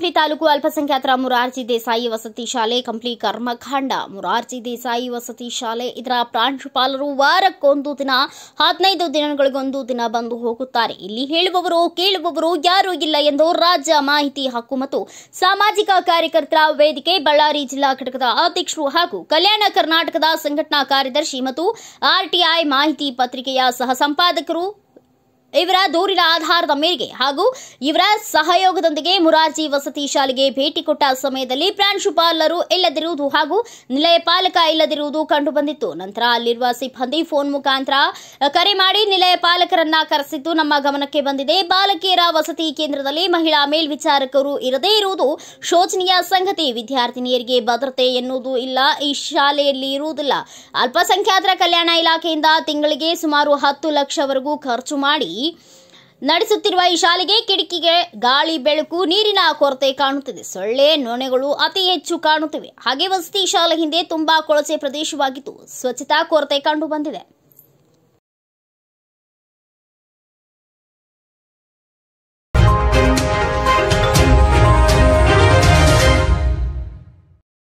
ಕಂಪ್ಲಿ ತಾಲೂಕು ಅಲ್ಪಸಂಖ್ಯಾತರ ಮುರಾರ್ಜಿ ದೇಸಾಯಿ ವಸತಿ ಶಾಲೆ ಕಂಪ್ಲಿ ಕರ್ಮಕಾಂಡ ಮುರಾರ್ಜಿ ದೇಸಾಯಿ ವಸತಿ ಶಾಲೆ ಇದರ ಪ್ರಾಂಶುಪಾಲರು ವಾರಕ್ಕೊಂದು ದಿನ 15 ದಿನಗಳಿಗೊಂದು ದಿನ ಬಂದು ಹೋಗುತ್ತಾರೆ. ಇಲ್ಲಿ ಹೇಳುವವರು ಕೇಳುವವರು ಯಾರೂ ಇಲ್ಲ ಎಂದು ರಾಜ್ಯ ಮಾಹಿತಿ ಹಕ್ಕು ಮತ್ತು ಸಾಮಾಜಿಕ ಕಾರ್ಯಕರ್ತರ ವೇದಿಕೆ ಬಳ್ಳಾರಿ ಜಿಲ್ಲಾ ಘಟಕದ ಅಧ್ಯಕ್ಷರು ಹಾಗೂ ಕಲ್ಯಾಣ ಕರ್ನಾಟಕದ ಸಂಘಟನಾ ಕಾರ್ಯದರ್ಶಿ ಮತ್ತು ಆರ್ಟಿಐ ಮಾಹಿತಿ ಪತ್ರಿಕೆಯ ಸಹ ಸಂಪಾದಕರು ಇವರ ದೂರಿನ ಆಧಾರದ ಮೇರೆಗೆ ಹಾಗೂ ಇವರ ಸಹಯೋಗದೊಂದಿಗೆ ಮುರಾರ್ಜಿ ವಸತಿ ಶಾಲೆಗೆ ಭೇಟಿ ಕೊಟ್ಟ ಸಮಯದಲ್ಲಿ ಪ್ರಾಂಶುಪಾಲರು ಇಲ್ಲದಿರುವುದು ಹಾಗೂ ನಿಲಯ ಪಾಲಕ ಇಲ್ಲದಿರುವುದು ಕಂಡುಬಂದಿತ್ತು. ನಂತರ ಅಲ್ಲಿರುವ ಸಿಬ್ಬಂದಿ ಫೋನ್ ಮುಖಾಂತರ ಕರೆ ಮಾಡಿ ನಿಲಯ ಪಾಲಕರನ್ನ ಕರೆಸಿದ್ದು ನಮ್ಮ ಗಮನಕ್ಕೆ ಬಂದಿದೆ. ಬಾಲಕಿಯರ ವಸತಿ ಕೇಂದ್ರದಲ್ಲಿ ಮಹಿಳಾ ಮೇಲ್ವಿಚಾರಕರು ಇರದೇ ಇರುವುದು ಶೋಚನೀಯ ಸಂಗತಿ. ವಿದ್ಯಾರ್ಥಿನಿಯರಿಗೆ ಭದ್ರತೆ ಎನ್ನುವುದು ಇಲ್ಲ, ಈ ಶಾಲೆಯಲ್ಲಿ ಇರುವುದಿಲ್ಲ. ಅಲ್ಪಸಂಖ್ಯಾತರ ಕಲ್ಯಾಣ ಇಲಾಖೆಯಿಂದ ತಿಂಗಳಿಗೆ ಸುಮಾರು 10 ಲಕ್ಷವರೆಗೂ ಖರ್ಚು ಮಾಡಿ ನಡೆಸುತ್ತಿರುವ ಈ ಶಾಲೆಗೆ ಕಿಟಕಿಗೆ ಗಾಳಿ ಬೆಳಕು ನೀರಿನ ಕೊರತೆ ಕಾಣುತ್ತಿದೆ. ಸೊಳ್ಳೆ ನೊಣಗಳು ಅತಿ ಹೆಚ್ಚು ಕಾಣುತ್ತಿವೆ. ಹಾಗೆ ವಸತಿ ಶಾಲೆ ಹಿಂದೆ ತುಂಬಾ ಕೊಳಚೆ ಪ್ರದೇಶವಾಗಿದ್ದು ಸ್ವಚ್ಛತಾ ಕೊರತೆ ಕಂಡು ಬಂದಿದೆ.